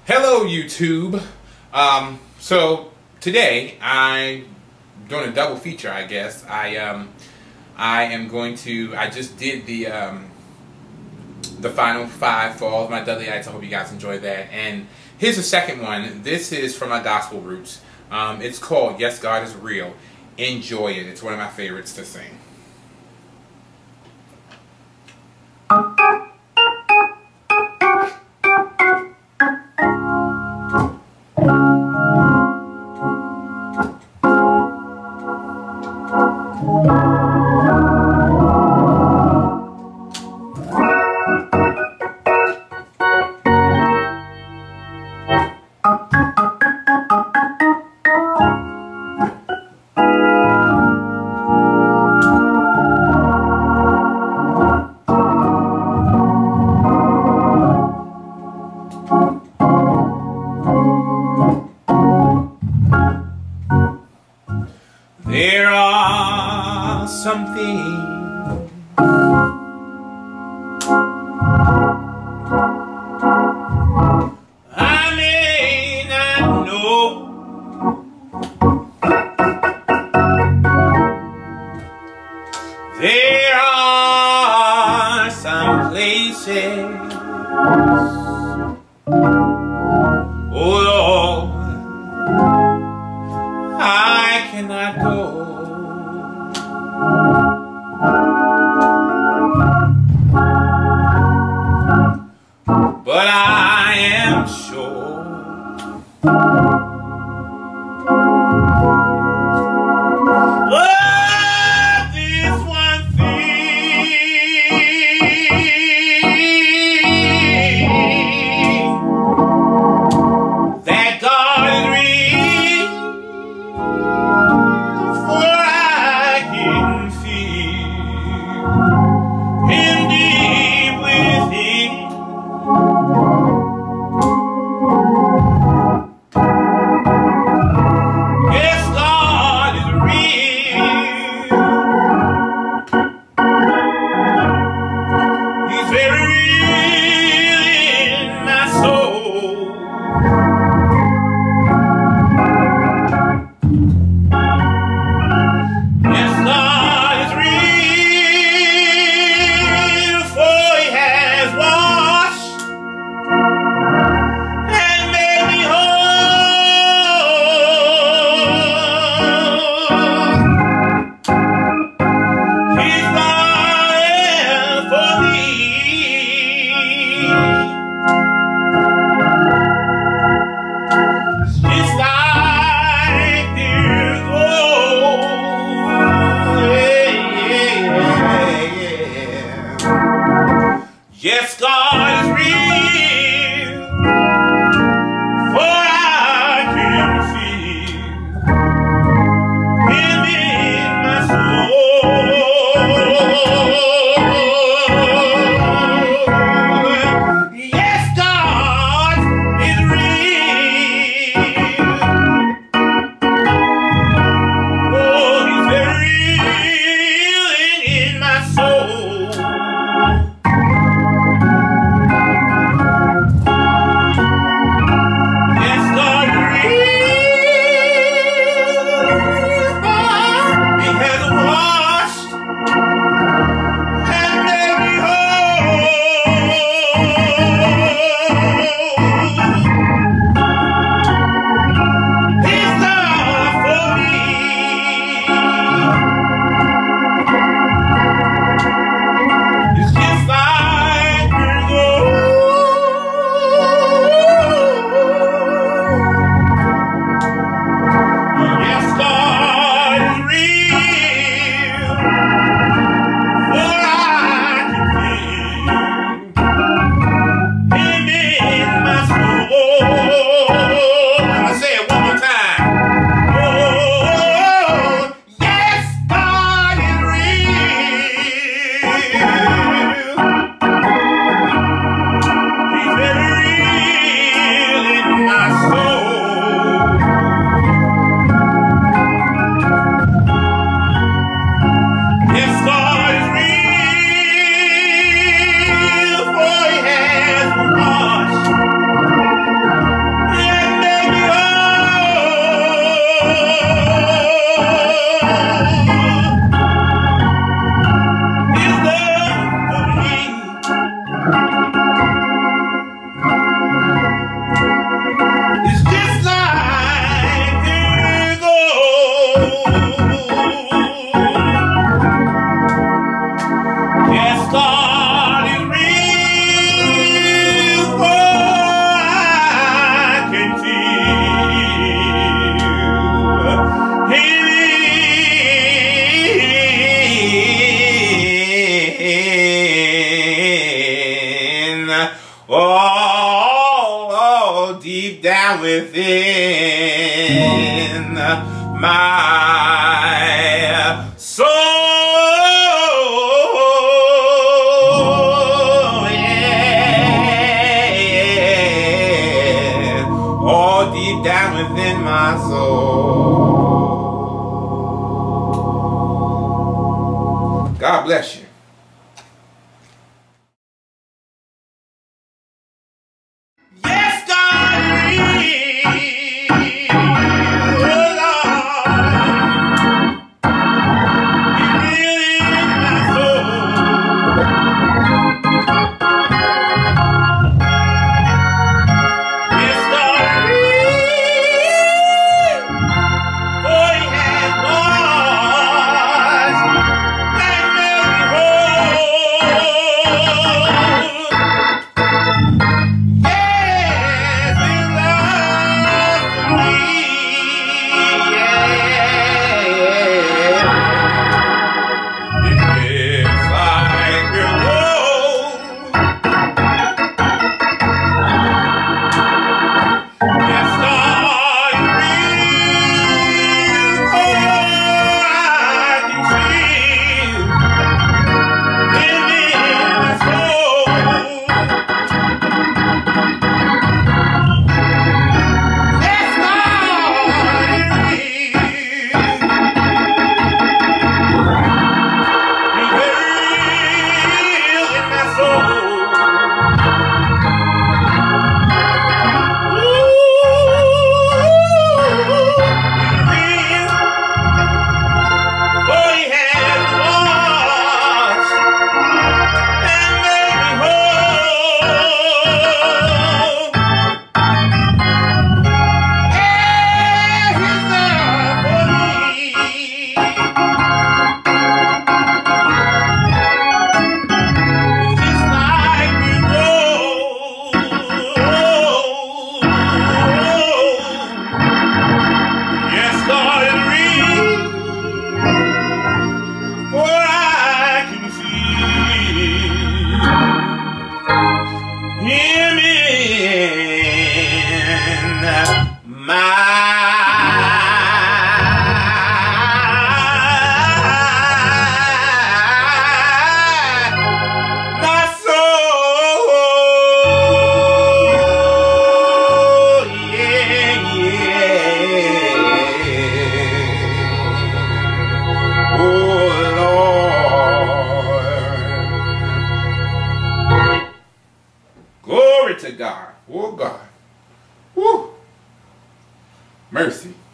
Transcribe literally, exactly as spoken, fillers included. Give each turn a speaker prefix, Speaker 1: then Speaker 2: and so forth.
Speaker 1: Hello YouTube. Um, so today I'm doing a double feature, I guess. I um, I am going to. I just did the um, the final five for all of my Dudleyites. I hope you guys enjoyed that. And here's the second one. This is from my gospel roots. Um, it's called "Yes, God is Real." Enjoy it. It's one of my favorites to sing. There are some things I may not know. There are some places, oh Lord, I cannot go. But I am sure of this one thing, that God is real, for I can feel Him deep within. Yes, God is real. He's very real in my soul. Yes, God is real, for He has washed and made me whole. He's there for me, just like dear gold. Yes, God is real, for I can feel Him in my soul. Yes, God is real. Oh, He's very real in, in my soul. Yes, God is real. For I can feel Him in my soul. Yes, God is real. Oh, He's very real in, in my soul. Oh, He's very real in, in my soul. God is real, for I can feel Him. Oh, oh, deep down within my soul, yeah, all deep down within my soul. God bless you. Yes, God is real, to God. Oh, God. Woo. Mercy.